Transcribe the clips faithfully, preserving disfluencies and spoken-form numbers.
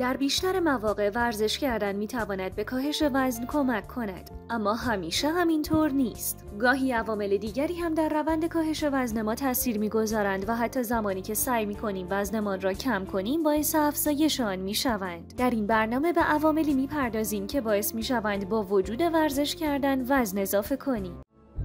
در بیشتر مواقع ورزش کردن میتواند به کاهش وزن کمک کند، اما همیشه همینطور نیست. گاهی عوامل دیگری هم در روند کاهش وزن ما تاثیر میگذارند و حتی زمانی که سعی میکنیم وزنمان را کم کنیم باعث افزایش آن میشوند. در این برنامه به عواملی میپردازیم که باعث میشوند با وجود ورزش کردن وزن اضافه کنیم.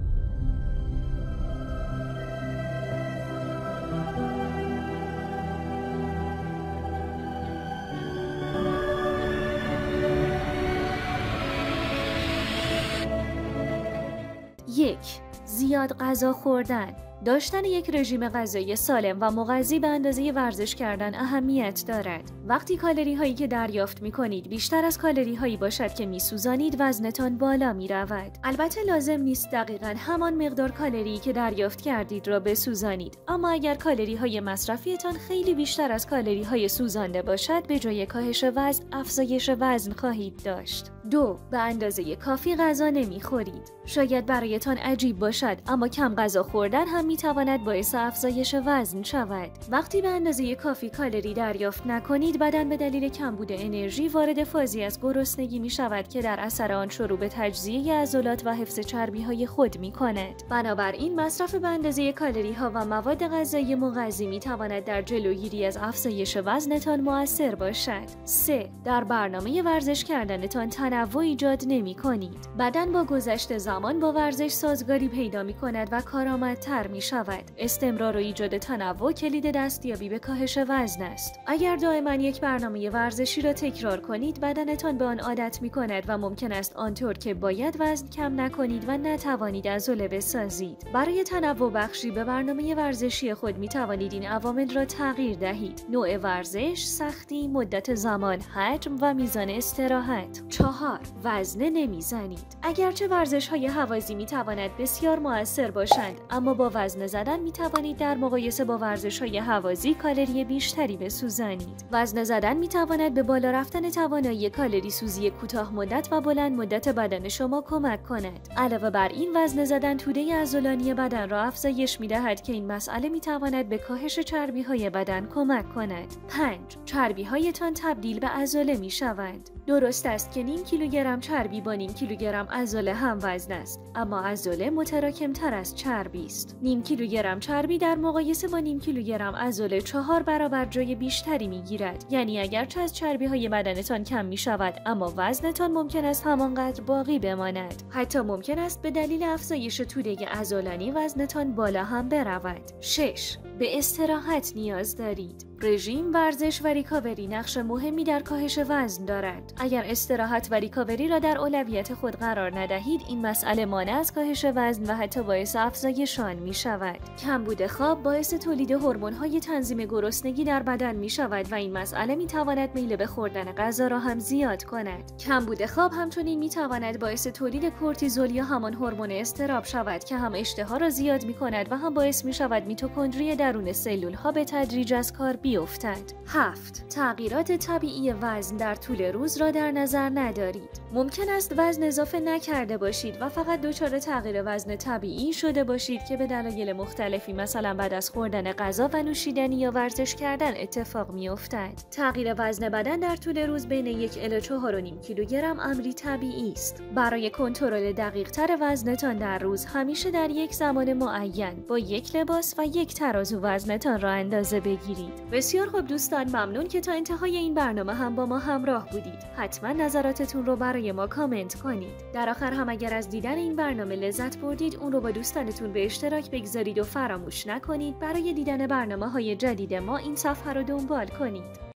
یک. زیاد غذا خوردن. داشتن یک رژیم غذایی سالم و مغذی به اندازه ورزش کردن اهمیت دارد. وقتی کالری هایی که دریافت می کنید بیشتر از کالری هایی باشد که می سوزانید، وزنتان بالا می رود. البته لازم نیست دقیقاً همان مقدار کالری که دریافت کردید را بسوزانید، اما اگر کالری های مصرفیتان خیلی بیشتر از کالری های سوزانده باشد، به جای کاهش وزن افزایش وزن خواهید داشت. دو. به اندازه کافی غذا نمی خورید. شاید برایتان عجیب باشد، اما کم غذا خوردن هم می تواند باعث افزایش وزن شود. وقتی به اندازه کافی کالری دریافت نکنید، بدن به دلیل کمبود انرژی وارد فازی از گرسنگی می شود که در اثر آن شروع به تجزیه عضلات و حفظ چربی های خود می کند. بنابراین مصرف به اندازه کالری ها و مواد غذایی مغذی می تواند در جلوگیری از افزایش وزنتان مؤثر باشد. سه. در برنامه ورزش کردنتان تنوع ایجاد نمی کنید. بدن با گذشت زمان با ورزش سازگاری پیدا می کند و کارآمدتر می شود. استمرار و ایجاد تنوع کلید دستیابی به کاهش وزن است. اگر دائما یک برنامه ورزشی را تکرار کنید، بدنتان به آن عادت می کند و ممکن است آنطور که باید وزن کم نکنید و نتوانید عضله بسازید. برای تنوع بخشی به برنامه ورزشی خود می توانید این عوامل را تغییر دهید: نوع ورزش، سختی، مدت زمان، حجم و میزان استراحت. چهار. وزن نمیزنید. اگرچه ورزش‌های هوازی می تواند بسیار مؤثر باشند، اما با وزن زدن می توانید در مقایسه با ورزش‌های هوازی کالری بیشتری بسوزانید. وزن زدن می تواند به بالا رفتن توانایی کالری سوزی کوتاه مدت و بلند مدت بدن شما کمک کند. علاوه بر این، وزن زدن توده عضلانی بدن را افزایش می دهد که این مسئله می تواند به کاهش چربی‌های بدن کمک کند. پنج. چربی‌هایتان تبدیل به عضله می شوند. درست است که نیم کیلوگرم چربی با نیم کیلوگرم عضله هم وزن است، اما عضله متراکم تر از چربی است. نیم کیلوگرم چربی در مقایسه با نیم کیلوگرم عضله چهار برابر جای بیشتری می گیرد. یعنی اگرچه از چربی های بدنتان کم می شود، اما وزنتان ممکن است همانقدر باقی بماند. حتی ممکن است به دلیل افزایش توده عضلانی وزنتان بالا هم برود. شش. به استراحت نیاز دارید. رژیم، ورزش و ریکاوری نقش مهمی در کاهش وزن دارد. اگر استراحت و ریکاوری را در اولویت خود قرار ندهید، این مسئله مانع از کاهش وزن و حتی باعث افزایش آن می شود. کمبود خواب باعث تولید هورمون‌های تنظیم گرسنگی در بدن می شود و این مسئله می تواند میل به خوردن غذا را هم زیاد کند. کمبود خواب همچنین می تواند باعث تولید کورتیزول یا همان هورمون اضطراب شود که هم اشتها را زیاد می کند و هم باعث می شود میتوکندری درون سلول ها به تدریج از کار بیفتد. هفت. تغییرات طبیعی وزن در طول روز را در نظر ندارید. ممکن است وزن اضافه نکرده باشید و فقط دچار تغییر وزن طبیعی شده باشید که به دلایل مختلفی، مثلا بعد از خوردن غذا و نوشیدنی یا ورزش کردن، اتفاق میافتد. تغییر وزن بدن در طول روز بین یک الی چهار و نیم کیلوگرم امری طبیعی است. برای کنترل دقیق تر وزنتان در روز، همیشه در یک زمان معین با یک لباس و یک ترازو وزنتان را اندازه بگیرید. بسیار خوب دوستان، ممنون که تا انتهای این برنامه هم با ما همراه بودید. حتما نظراتتون رو برای ما کامنت کنید. در آخر هم اگر از دیدن این برنامه لذت بردید، اون رو با دوستانتون به اشتراک بگذارید و فراموش نکنید برای دیدن برنامه‌های جدید ما این صفحه رو دنبال کنید.